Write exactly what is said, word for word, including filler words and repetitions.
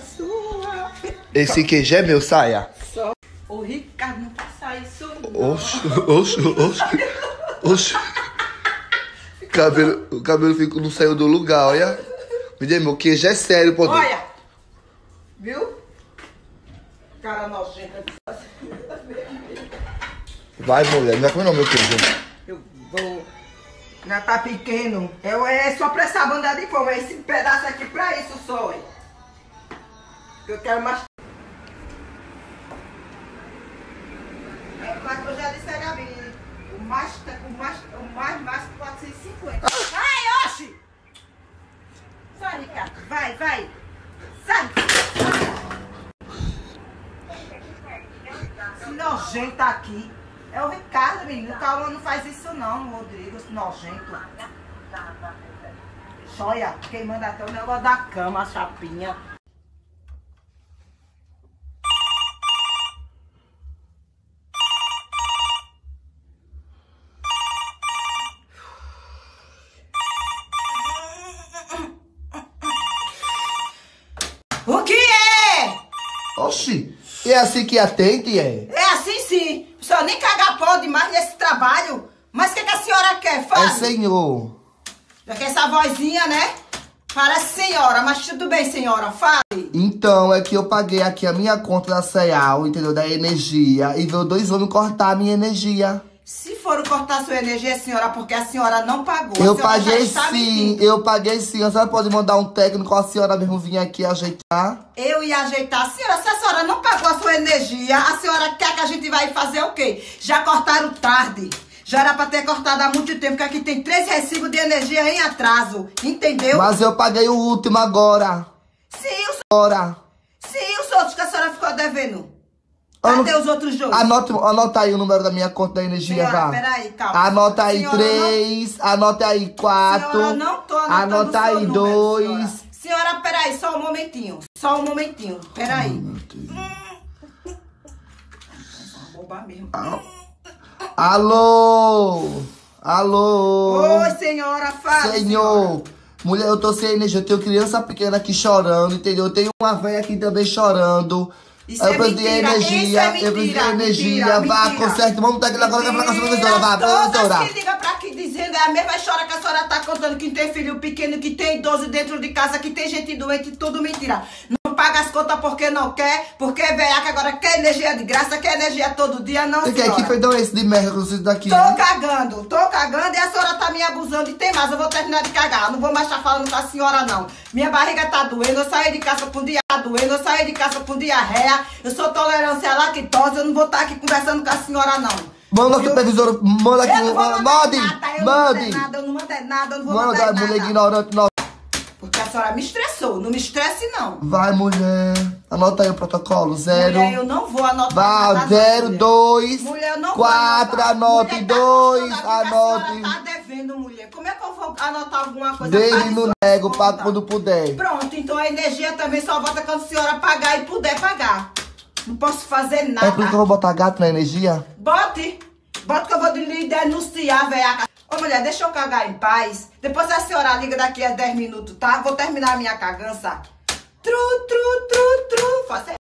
sua. Esse queijo é meu, saia. Só. O Ricardo não faça isso, não. Oxi, oxi, oxi. Oxi. Cabelo, o cabelo ficou, não saiu do lugar, olha. Me dê, meu queijo é sério, pô. Olha. Viu? Cara nojenta. Vai, mulher, não vai comer não, meu queijo. Eu vou. Já tá pequeno. Eu, é só pra essa banda de fome. Esse pedaço aqui pra isso só. Hein? Eu quero mais. É, mas eu já disse a Gabi. O mais, o mais, o mais, mais quatrocentos e cinquenta. Vai, oxi! Sai, Ricardo. Vai, vai. Sai. Esse nojento aqui. É o Ricardo, menino. O Calma não faz isso não, Rodrigo. Esse nojento. Olha, quem manda até o negócio da cama, a chapinha. O que é? Oxi, é assim que atende, é? É assim sim. O senhor nem cagar pode mais nesse trabalho. Mas o que, que a senhora quer? Fale. É senhor. Já que essa vozinha, né? Parece senhora, mas tudo bem, senhora. Fale. Então, é que eu paguei aqui a minha conta da Ceal, entendeu? Da energia. E veio dois homens cortar a minha energia. Se for cortar sua energia, senhora, porque a senhora não pagou. Eu a senhora já paguei está sim, mentindo. eu paguei sim. A senhora pode mandar um técnico, a senhora mesmo vir aqui ajeitar? Eu ia ajeitar. A senhora, se a senhora não pagou a sua energia, a senhora quer que a gente vai fazer o quê? Já cortaram tarde. Já era pra ter cortado há muito tempo, porque aqui tem três recibos de energia em atraso. Entendeu? Mas eu paguei o último agora. Sim, os, Agora. sim, os outros que a senhora ficou devendo. Eu Cadê não- os outros dois? Anota, anota aí o número da minha conta da energia, Senhora, vá. peraí, calma. Anota aí Senhora, três, anota aí quatro. Senhora, não tô anotando Anota o seu aí número, dois. Senhora. senhora, peraí, só um momentinho. Só um momentinho. Peraí. Meu Deus. Vou roubar mesmo. Alô? Alô? Oi, senhora, fala. Senhor, mulher, eu tô sem energia. Eu tenho criança pequena aqui chorando, entendeu? Eu tenho uma velha aqui também chorando. Isso eu é preciso de mentira, energia, isso é eu preciso de mentira, energia. mentira, Vá, mentira. conserte. Vamos estar aqui agora que vai falar com a supervisora. Vá, Todas professora. que liga pra aqui dizendo é a mesma história que a senhora tá contando, que tem filho pequeno, que tem idoso dentro de casa, que tem gente doente, tudo mentira. Não paga as contas porque não quer, porque é velhaca agora quer energia de graça, quer energia todo dia, não, Você quer senhora. que foi esse de merda que vocês daqui? Tô cagando, tô cagando e a senhora tá me abusando e tem mais, eu vou terminar de cagar, não vou mais estar falando com a senhora não. Minha barriga tá doendo, eu saí de casa com diarreia doendo, eu saí de casa com diarreia, eu sou tolerância à lactose, eu não vou estar aqui conversando com a senhora não. Manda a Viu? supervisora, manda aqui, Eu não vou mandar mande, nada, eu não mande. mandei nada, eu não mandei nada, eu não vou Manda, mandar mulher nada. ignorante, não. Porque a senhora me estressou, não me estresse não. Vai, mulher. Anota aí o protocolo, zero. Mulher, eu não vou anotar Vá, nada, zero, mulher. dois, Mulher, eu não quatro, vou anotar. anote, Mulher, tá dois, mostrando aqui que a anote. senhora tá devendo, mulher. Como é que eu vou anotar alguma coisa? Desde Pague no suas nego, contas. pago quando puder. Pronto, então a energia também só volta quando a senhora pagar e puder pagar. Não posso fazer nada. É por isso que eu vou botar gato na energia? Bote. Bote que eu vou lhe denunciar, velhaca. Ô, mulher, deixa eu cagar em paz. Depois a senhora liga daqui a dez minutos, tá? Vou terminar a minha cagança. Tru, tru, tru, tru. Faça